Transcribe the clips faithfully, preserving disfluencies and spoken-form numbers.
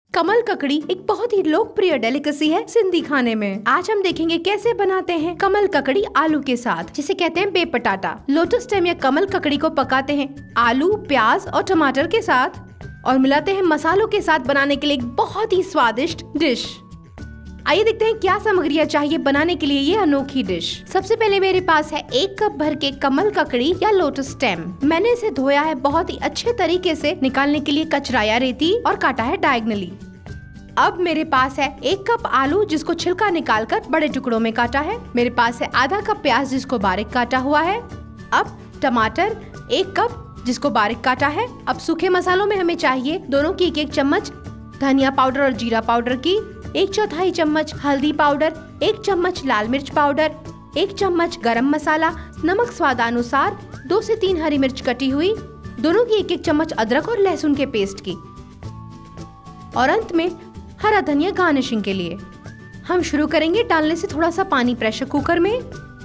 कमल ककड़ी एक बहुत ही लोकप्रिय डेलिकेसी है सिंधी खाने में। आज हम देखेंगे कैसे बनाते हैं कमल ककड़ी आलू के साथ, जिसे कहते हैं बेपटाटा। लोटस स्टेम या कमल ककड़ी को पकाते हैं आलू, प्याज और टमाटर के साथ और मिलाते हैं मसालों के साथ बनाने के लिए एक बहुत ही स्वादिष्ट डिश। आइए देखते हैं क्या सामग्रियाँ चाहिए बनाने के लिए ये अनोखी डिश। सबसे पहले मेरे पास है एक कप भर के कमल ककड़ी या लोटस स्टेम। मैंने इसे धोया है बहुत ही अच्छे तरीके से, निकालने के लिए कचरा या रेती, और काटा है डायगनली। अब मेरे पास है एक कप आलू जिसको छिलका निकालकर बड़े टुकड़ों में काटा है। मेरे पास है आधा कप प्याज जिसको बारीक काटा हुआ है। अब टमाटर एक कप जिसको बारीक काटा है। अब सूखे मसालों में हमें चाहिए दोनों की एक एक चम्मच धनिया पाउडर और जीरा पाउडर की, एक चौथाई चम्मच हल्दी पाउडर, एक चम्मच लाल मिर्च पाउडर, एक चम्मच गरम मसाला, नमक स्वादानुसार, दो से तीन हरी मिर्च कटी हुई, दोनों की एक एक चम्मच अदरक और लहसुन के पेस्ट की, और अंत में हरा धनिया गार्निशिंग के लिए। हम शुरू करेंगे डालने से थोड़ा सा पानी प्रेशर कुकर में।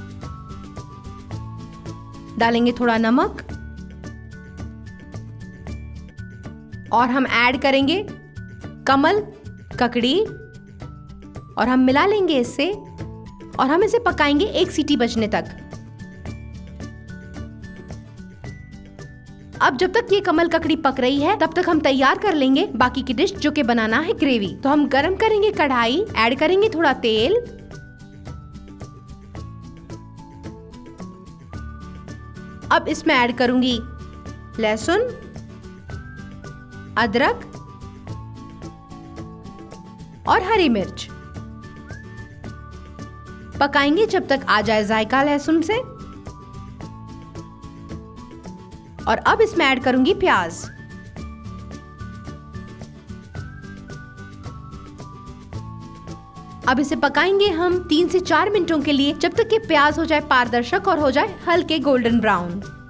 डालेंगे थोड़ा नमक और हम ऐड करेंगे कमल ककड़ी और हम मिला लेंगे इससे और हम इसे पकाएंगे एक सीटी बजने तक। अब जब तक ये कमल ककड़ी पक रही है तब तक हम तैयार कर लेंगे बाकी की डिश, जो कि बनाना है ग्रेवी। तो हम गरम करेंगे कढ़ाई, ऐड करेंगे थोड़ा तेल, अब इसमें ऐड करूंगी लहसुन, अदरक और हरी मिर्च। पकाएंगे जब तक आ जाए जायका लहसुन से। और अब इसमें ऐड करूंगी प्याज। अब इसे पकाएंगे हम तीन से चार मिनटों के लिए, जब तक कि प्याज हो जाए पारदर्शक और हो जाए हल्के गोल्डन ब्राउन।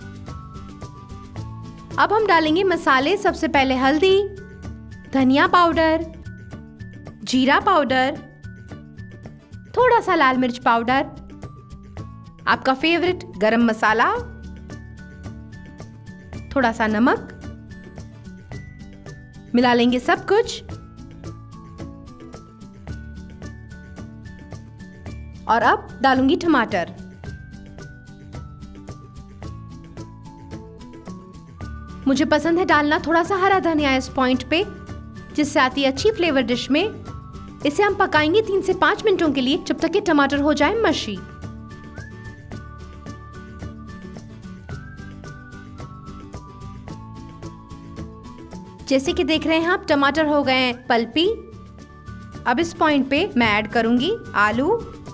अब हम डालेंगे मसाले। सबसे पहले हल्दी, धनिया पाउडर, जीरा पाउडर, थोड़ा सा लाल मिर्च पाउडर, आपका फेवरेट गरम मसाला, थोड़ा सा नमक। मिला लेंगे सब कुछ और अब डालूंगी टमाटर। मुझे पसंद है डालना थोड़ा सा हरा धनिया इस पॉइंट पे, जिससे आती है अच्छी फ्लेवर डिश में। इसे हम पकाएंगे तीन से पांच मिनटों के लिए, जब तक कि टमाटर हो जाए मशी। जैसे कि देख रहे हैं आप, टमाटर हो गए हैं पल्पी। अब इस पॉइंट पे मैं ऐड करूंगी आलू।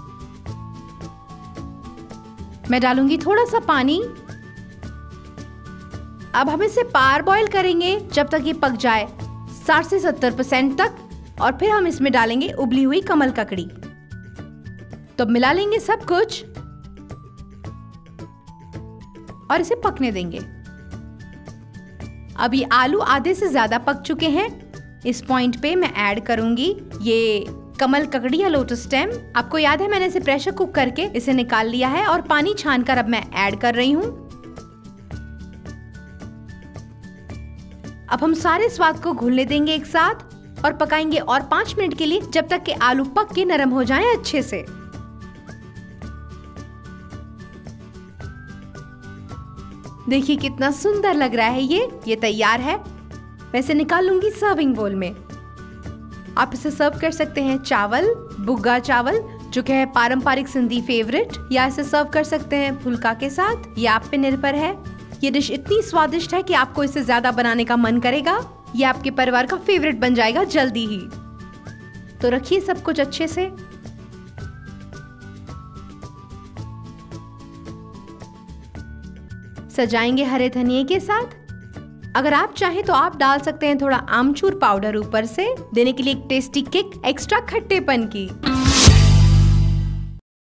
मैं डालूंगी थोड़ा सा पानी। अब हम इसे पार बॉईल करेंगे जब तक ये पक जाए साठ से सत्तर परसेंट तक, और फिर हम इसमें डालेंगे उबली हुई कमल ककड़ी। तो मिला लेंगे सब कुछ और इसे पकने देंगे। अब ये आलू आधे से ज्यादा पक चुके हैं। इस पॉइंट पे मैं ऐड करूंगी ये कमल ककड़ी या लोटस स्टेम। आपको याद है मैंने इसे प्रेशर कुक करके इसे निकाल लिया है और पानी छानकर अब मैं ऐड कर रही हूँ। अब हम सारे स्वाद को घुलने देंगे एक साथ और पकाएंगे और पांच मिनट के लिए, जब तक कि आलू पक के नरम हो जाएं अच्छे से। देखिए कितना सुंदर लग रहा है ये ये तैयार है। मैं इसे निकाल लूंगी सर्विंग बोल में। आप इसे सर्व कर सकते हैं चावल, बुग्गा चावल, जो कि है पारंपरिक सिंधी फेवरेट, या इसे सर्व कर सकते हैं फुल्का के साथ। ये आप पे निर्भर है। ये डिश इतनी स्वादिष्ट है कि आपको इसे ज्यादा बनाने का मन करेगा। ये आपके परिवार का फेवरेट बन जाएगा जल्दी ही। तो रखिए सब कुछ अच्छे से। सजाएंगे हरे धनिये के साथ। अगर आप चाहें तो आप डाल सकते हैं थोड़ा आमचूर पाउडर ऊपर से, देने के लिए एक टेस्टी किक एक्स्ट्रा खट्टेपन की।